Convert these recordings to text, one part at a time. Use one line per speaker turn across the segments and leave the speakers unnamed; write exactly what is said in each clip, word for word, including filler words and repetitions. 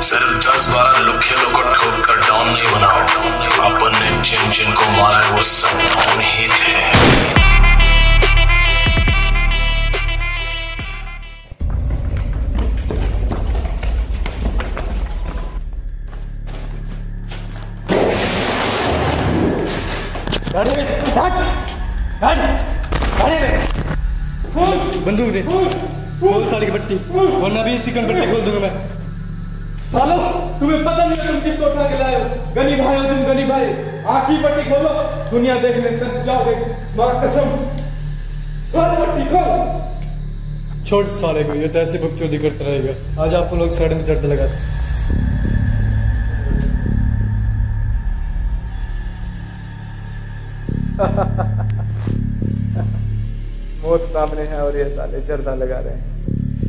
सिर्फ दस बारह लुखे को ठोक कर डाउन नहीं बनाओ। अपन ने जिन जिन को मारा है वो सब डाउन ही थे।
गाड़ी में गाड़ी गाड़ी में बंदूक दे, खोल साड़ी की पट्टी, वरना भी इसी कन पट्टी खोल दूंगा मैं।
सालो तुम्हें पता नहीं है तुम किसको उठा के लाए हो। गनी भाई हो तुम, गनी भाई। आँख की पट्टी खोलो, दुनिया देखने तरस जाओगे, मां कसम। खोल पट्टी खोल।
छोड़ साले को, ये तो ऐसे बकचोदी करता रहेगा। आज आपको लोग साइड में चढ़ते लगाते।
मौत सामने है और ये साले जर्दा लगा रहे हैं।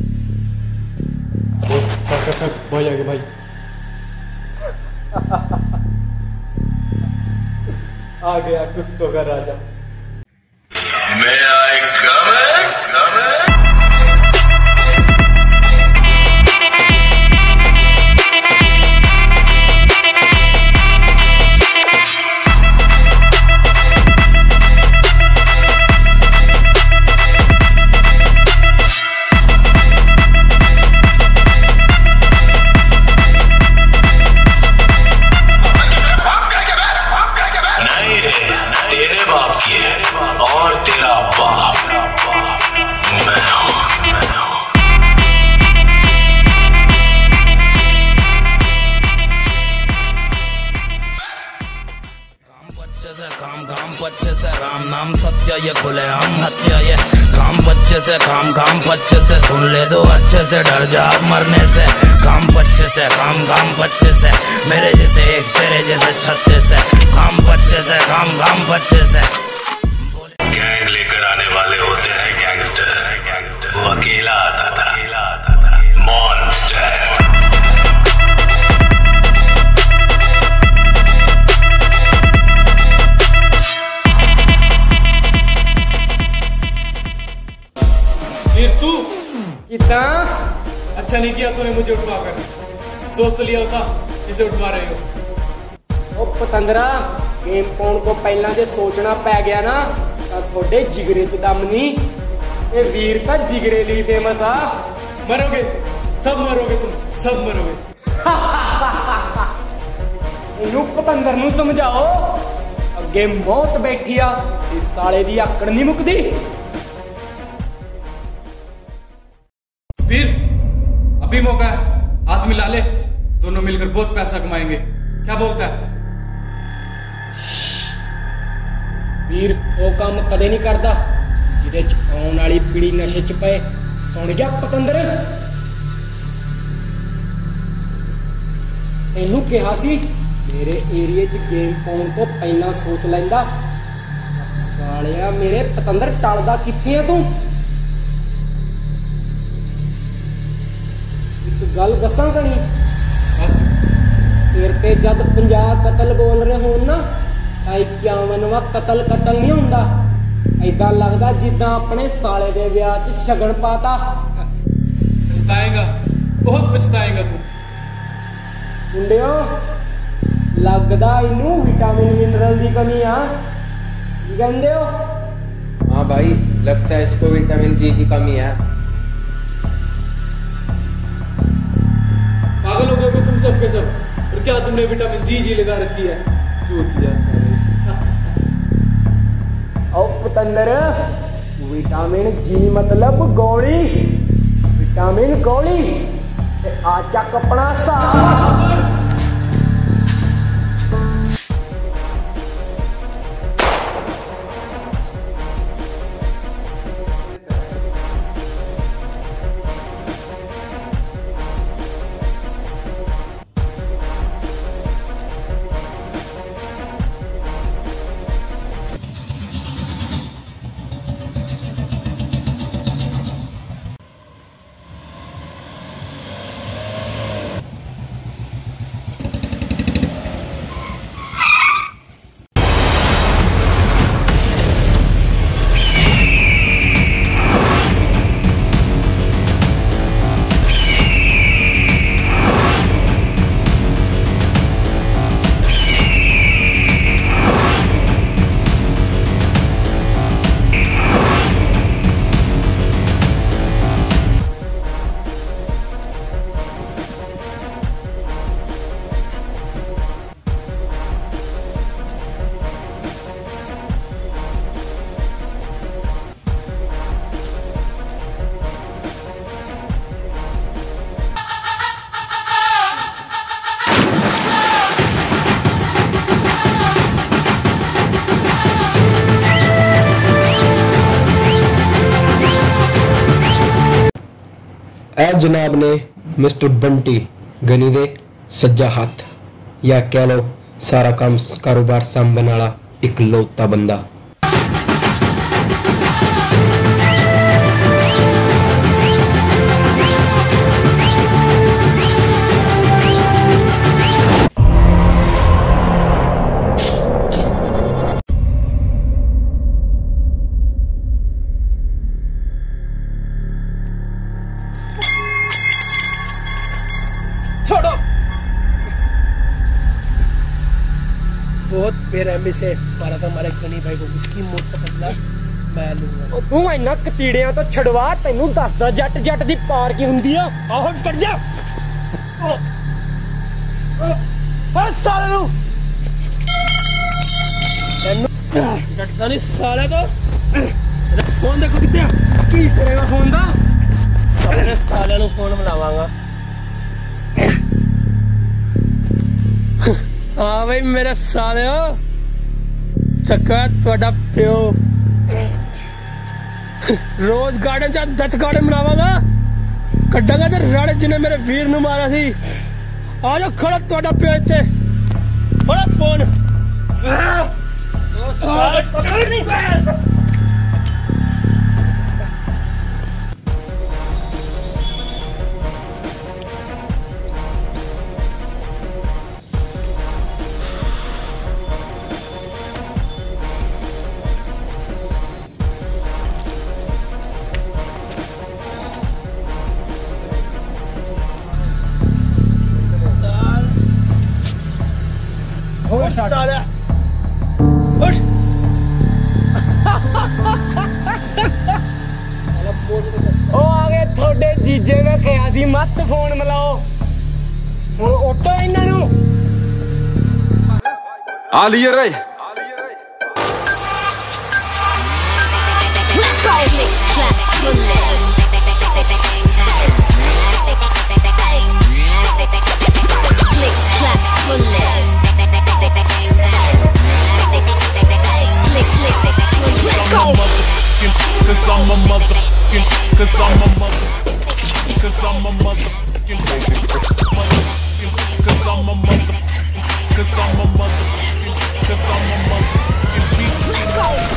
भाई आगे भाई।
आ गया कुत्तों का राजा।
मैं आई कमिंग कमिंग। तेरे बाप की है और तेरा बाप मैं हूं।
काम काम बच्चे से राम नाम सत्य ये खुले हम हत्या ये काम बच्चे से काम काम बच्चे से सुन ले दो अच्छे से डर जा मरने से काम बच्चे से काम काम बच्चे से मेरे जैसे एक तेरे जैसे छत्ते से काम बच्चे से काम काम बच्चे से।
गैंग लेकर आने वाले होते हैं गैंगस्टर, वो अकेला आता था मॉन्स्टर।
फिर तू इतना अच्छा नहीं किया तूने मुझे उठवा कर। सोच तो लिया था जिसे उठवा रहे हो।
ओ पतंदरा, गेम पाउण को पहला जो सोचना पै गया ना तो थोड़े जिगरे च दम नहीं। ये वीर का जिगरे लिए फेमस आ।
मरोगे सब मरोगे, तुम सब मरोगे।
इनू पतंदर नू समझाओ अगे मौत बैठी आ, इस साले दी आकड़ नहीं मुकदी।
वीर अभी मौका है, हाथ मिला ले, दोनों मिलकर बहुत पैसा कमाएंगे। क्या बोलता है?
वीर वो काम कदे नहीं करता जिदे च आउण वाली पीढ़ी नशे च पए। सुन गया पतंदर, इनू कहा सी मेरे एरिए च गेम पाउण तो पहला सोच लैंदा। सालिया मेरे पतंदर टलदा कित्थे है तू? गल दसा कनी, सिर ते जद पंजाह कतल बोल रहे हो ना, इक्यावनवा कतल कतल नहीं हुंदा। ऐदा लगदा जिद्दां अपने साले दे ब्याह च शगन पाता।
पछताएगा, बहुत पछताएगा तू।
मुंडियो लगदा इनू विटामिन मिनरल दी कमी आ। की कहंदे हो?
हाँ भाई, लगता है इसको विटामिन जी की कमी है।
पागल हो गए हो तुम सब के सब। और क्या तुमने विटामिन जी जी लगा रखी है? चूतिया सारे।
ओ पतंदर, विटामिन जी मतलब गोली, विटामिन गोली। आ चक अपना सा।
ए जनाब ने मिस्टर बंटी गनी दे सज्जा हाथ या कह लो सारा काम कारोबार सांभने वाला इकलौता बंदा।
छोड़ो।
बहुत बेरहमी से मारा था हमारे गनी भाई को, उसकी मौत का बदला मैं लूंगा।
तू इन्ना कतीड़ियां तो छड़वा, तेनू दसदा जट जट दी पार की हुंदी आ। आहो कर जा हर साले नू तेनू
डटदा नहीं साले तो। फोन देखो कितने
की करेगा फोन दा? अपने साले नू फोन मिलावांगा।
हाँ भाई मेरे साले हो चक्का थोड़ा प्यो रोज गार्डन च दस गार्डन बनावांगा, कड्डांगा ते राड़े जिन्हें मेरे वीर नू मारा सी। आ जाओ खड़ा थोड़ा प्यो इत्थे बड़ा फोन। साले उठ
ओ आगे थोड़े जीजे ने कहा सी मत फोन मिलाओ, हुण उठो इन्हां नू।
आ लिए रे
Cause I'm a motherfucking, cause I'm a motherfucking, cause I'm a motherfucking, cause I'm a motherfucking, cause I'm a motherfucking, cause I'm a motherfucking piece.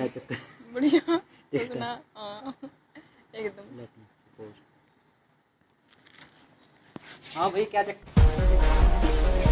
चक्कर
बढ़िया तो ना हाँ एकदम।
हाँ भाई क्या चक्कर।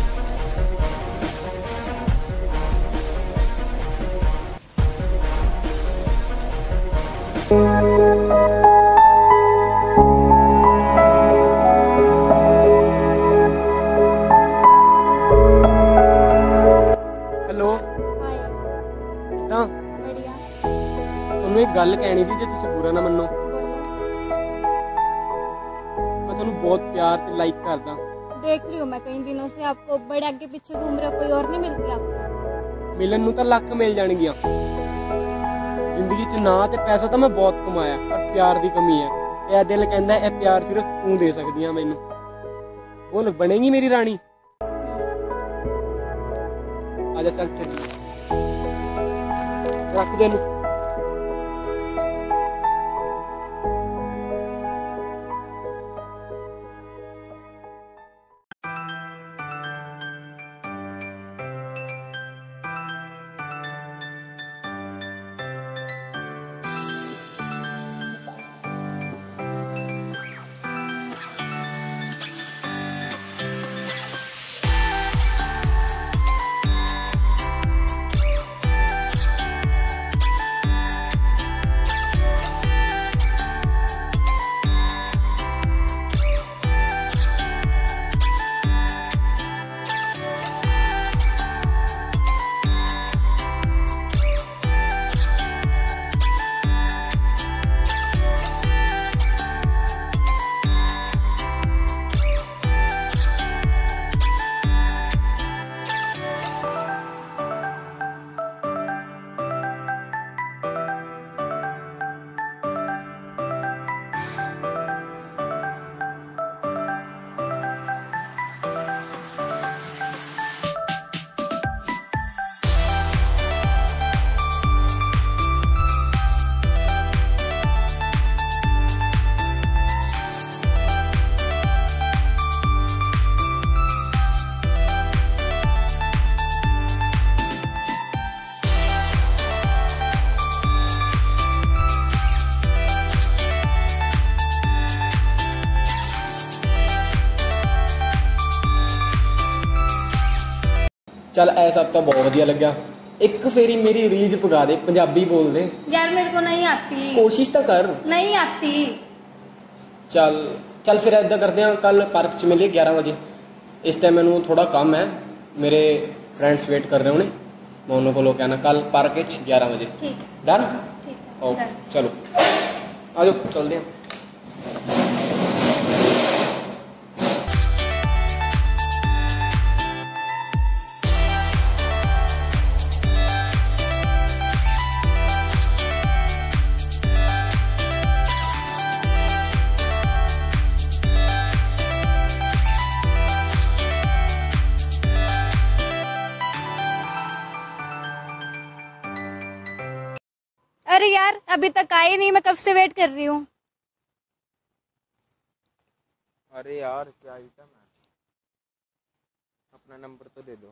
हेलो
हाय
किਦਾਂ
बढ़िया
ਤੁਹਾਨੂੰ ਇੱਕ ਗੱਲ ਕਹਿਣੀ ਸੀ ਜੇ ਤੁਸੀਂ ਬੁਰਾ ਨਾ ਮੰਨੋ। ਮੈਂ ਤੁਹਾਨੂੰ ਬਹੁਤ ਪਿਆਰ ਤੇ ਲਾਈਕ ਕਰਦਾ।
देख रही हूँ मैं कई दिनों से आपको, बड़े आगे पीछे घूम रहे हो, कोई और नहीं मिलती आपको?
ਮਿਲਣ ਨੂੰ ਤਾਂ ਲੱਖ ਮਿਲ ਜਾਣਗੀਆਂ। ਜ਼ਿੰਦਗੀ 'ਚ ਨਾ ਤੇ ਪੈਸਾ ਤਾਂ ਮੈਂ ਬਹੁਤ ਕਮਾਇਆ ਪਰ ਪਿਆਰ ਦੀ ਕਮੀ ਹੈ। ਇਹ ਦਿਲ ਕਹਿੰਦਾ ਇਹ ਪਿਆਰ ਸਿਰਫ ਤੂੰ ਦੇ ਸਕਦੀ ਆ ਮੈਨੂੰ। ਬੋਲ ਬਣੇਗੀ ਮੇਰੀ ਰਾਣੀ। ਆਜਾ ਚੱਲ ਚੱਲੀਏ ਰੱਖ ਦੇ ਨੂੰ। ਚੱਲ ਐ ਸਭ ਤਾਂ ਬਹੁਤ ਵਧੀਆ ਲੱਗਿਆ। ਇੱਕ ਫੇਰੀ ਮੇਰੀ ਰੀਜ ਪਗਾ ਦੇ, ਪੰਜਾਬੀ ਬੋਲ ਦੇ।
यार मेरे को नहीं आती।
ਕੋਸ਼ਿਸ਼ ਤਾਂ ਕਰ।
नहीं आती।
ਚੱਲ ਚੱਲ ਫਿਰ ਇੱਦਾਂ ਕਰਦੇ ਹਾਂ, ਕੱਲ ਪਾਰਕ 'ਚ ਮਿਲੇ ਗਿਆਰਾਂ ਵਜੇ। ਇਸ ਟਾਈਮ ਮੈਨੂੰ ਥੋੜਾ ਕੰਮ ਹੈ, ਮੇਰੇ ਫਰੈਂਡਸ ਵੇਟ ਕਰ ਰਹੇ ਹੋਣੇ। ਮੈਂ ਉਹਨਾਂ ਕੋਲੋਂ ਕਹਿਣਾ ਕੱਲ ਪਾਰਕ 'ਚ ਗਿਆਰਾਂ ਵਜੇ।
ठीक है
ਡਨ।
ठीक है
ਓਕੇ
done।
ਚਲੋ ਆ ਜਾਓ ਚੱਲਦੇ ਹਾਂ।
अरे यार अभी तक आए नहीं, मैं कब से वेट कर रही हूँ।
अरे यार क्या आइटम है, अपना नंबर तो दे दो।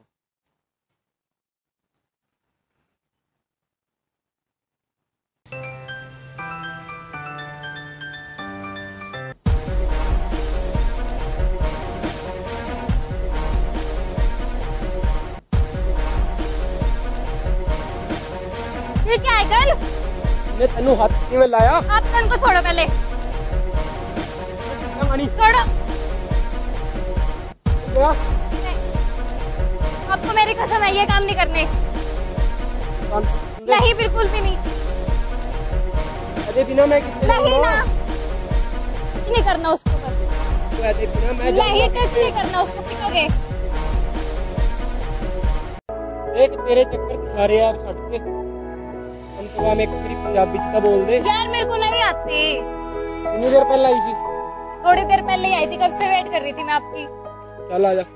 ये क्या है कल?
ने तेनू हथ किवें लाया?
आप कल को छोड़ो पहले।
मानी
छोड़ो।
क्या?
नहीं। आपको मेरी कसम है ये काम नहीं करने। नहीं बिल्कुल भी नहीं।
अरे बिना मैं कितने
नहीं ना, टच नहीं करना उसको बस।
तो अरे बिना मैं
नहीं टच नहीं करना उसको, पिटोगे।
देख तेरे चक्कर च सारे आप छੱਡ के हम तो काम एक तेरी पंजाबी च तो बोल दे।
यार मेरे को नहीं आती।
कितनी देर पहले आई सी?
थोड़ी देर पहले ही आई थी, कब से वेट कर रही थी मैं आपकी।
चल आजा।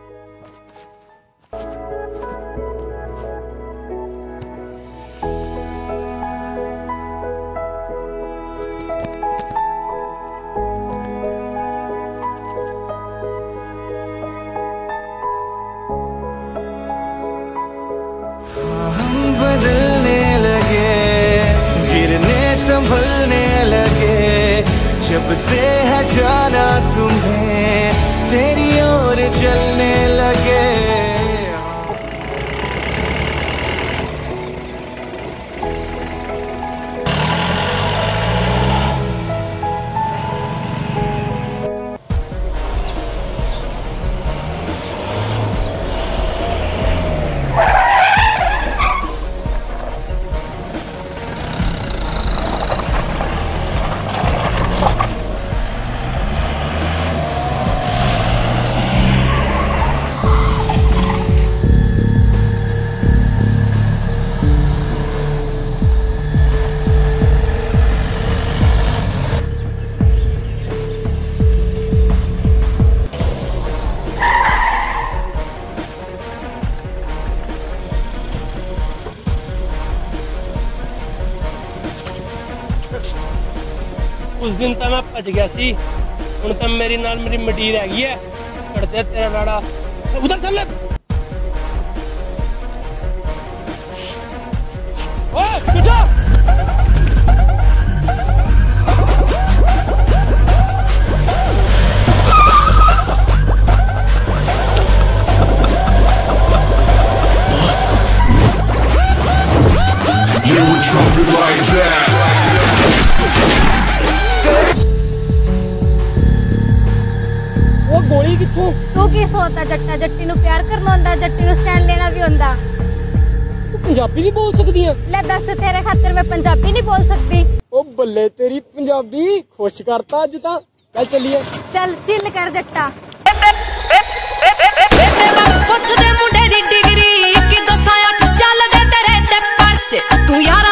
हम बदलने लगे भूलने लगे जब से है जाना तुम्हें तेरी ओर चलने लगे।
उस दिन तो मैं भज गया सी, हुण तो मेरी नाल मेरी मटीर हैगी है, कटदे तेरा राड़ा उधर चल। ओए पीछे
You would drop it like that.
वो गोली किथों?
तू की सोचता जट्टा जट्टी नु प्यार करना हुंदा, जट्टी नु स्टैंड लेना भी हुंदा।
तू पंजाबी नहीं बोल सकदी है?
ले दस तेरे खातिर मैं पंजाबी नहीं बोल सकती।
ओ बल्ले तेरी पंजाबी खुश करता अज ता। चल चलिए।
चल चिल कर जट्टा।
पुछ दे मुंडे दी डिग्री कि दसां अठ चल दे तेरे ते परच तू यार